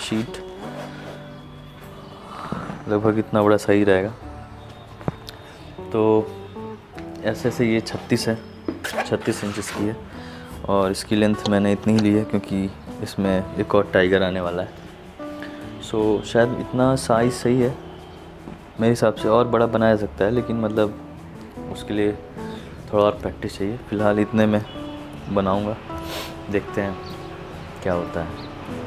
Sheet लगभग इतना बड़ा सही रहेगा। तो ऐसे से ये 36 है, 36 इंचज़ की है और इसकी लेंथ मैंने इतनी ही ली है क्योंकि इसमें एक और टाइगर आने वाला है। सो शायद इतना साइज़ सही है मेरे हिसाब से, और बड़ा बनाया जा सकता है लेकिन मतलब उसके लिए थोड़ा और प्रैक्टिस चाहिए। फ़िलहाल इतने में बनाऊंगा, देखते हैं क्या होता है।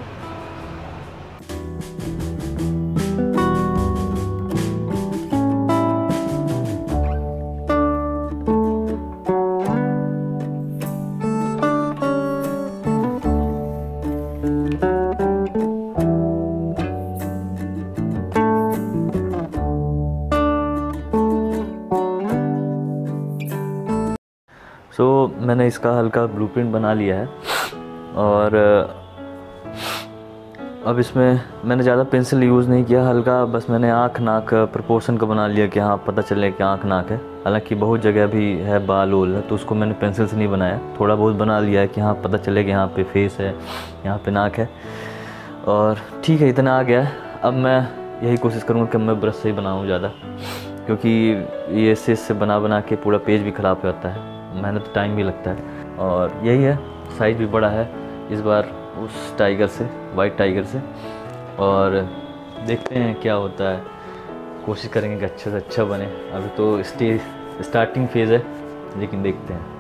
मैंने इसका हल्का ब्लूप्रिंट बना लिया है और अब इसमें मैंने ज़्यादा पेंसिल यूज़ नहीं किया, हल्का बस मैंने आँख नाक प्रोपोर्शन का बना लिया कि हाँ पता चले कि आँख नाक है। हालांकि बहुत जगह भी है बाल वोल है तो उसको मैंने पेंसिल से नहीं बनाया, थोड़ा बहुत बना लिया है कि हाँ पता चले कि यहाँ पे फेस है, यहाँ पे नाक है। और ठीक है, इतना आ गया है। अब मैं यही कोशिश करूँगा कि मैं ब्रश से ही बनाऊँ ज़्यादा, क्योंकि ये से बना के पूरा पेज भी ख़राब हो जाता है, मेहनत टाइम भी लगता है। और यही है, साइज़ भी बड़ा है इस बार उस टाइगर से, वाइट टाइगर से। और देखते हैं क्या होता है, कोशिश करेंगे कि अच्छे से अच्छा बने। अभी तो स्टार्टिंग फेज़ है लेकिन देखते हैं।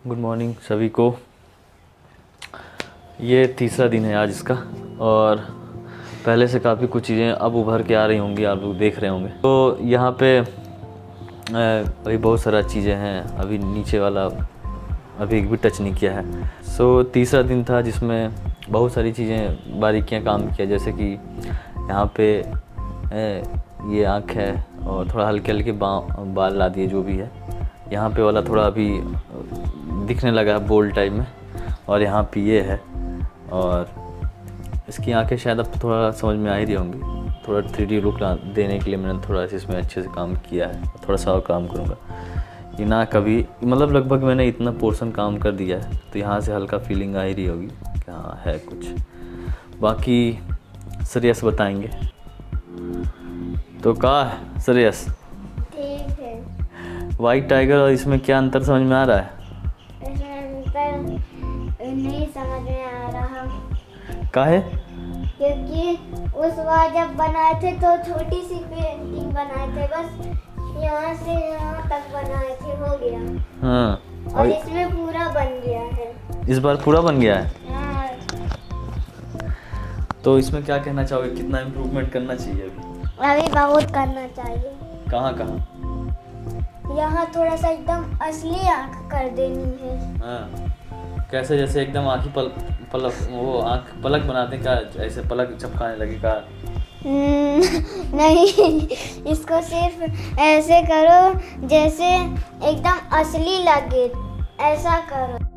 गुड मॉर्निंग सभी को। ये तीसरा दिन है आज इसका, और पहले से काफ़ी कुछ चीज़ें अब उभर के आ रही होंगी, आप लोग देख रहे होंगे। तो यहाँ पे अभी बहुत सारा चीज़ें हैं, अभी नीचे वाला अभी एक भी टच नहीं किया है। सो तीसरा दिन था जिसमें बहुत सारी चीज़ें बारीकियाँ काम किया, जैसे कि यहाँ पे ये आँख है और थोड़ा हल्के हल्के बाल ला दिए जो भी है। यहाँ पे वाला थोड़ा अभी दिखने लगा है बोल्ड टाइप में, और यहाँ पे ये है, और इसकी आंखें शायद अब थोड़ा समझ में आ ही रही होंगी। थोड़ा 3D लुक देने के लिए मैंने थोड़ा सा इसमें अच्छे से काम किया है, थोड़ा सा और काम करूँगा। ये ना कभी मतलब लगभग मैंने इतना पोर्शन काम कर दिया है, तो यहाँ से हल्का फीलिंग आ ही रही होगी कि हाँ है कुछ। बाकी श्रेयस बताएंगे। तो कहा है श्रेयस? ठीक है। वाइट टाइगर और इसमें क्या अंतर समझ में आ रहा है? इसमें अंतर नहीं समझ में आ रहा। काहे? क्योंकि उस बार जब बनाए थे तो छोटी सी पेंटिंग बनाए थे, बस यहाँ से यहाँ तक बनाए थे, हो गया। हाँ, और इसमें पूरा बन गया है। इस बार पूरा बन गया है। हाँ। तो इसमें क्या कहना चाहोगे, कितना इम्प्रूवमेंट करना चाहिए अभी बहुत करना चाहिए। कहाँ कहाँ? यहाँ थोड़ा सा एकदम असली आँख कर देनी है। हाँ, कैसे? जैसे एकदम आँखी पलक वो आँख पलक बनाते क्या, ऐसे पलक चपकाने लगे का? नहीं, इसको सिर्फ ऐसे करो जैसे एकदम असली लगे, ऐसा करो।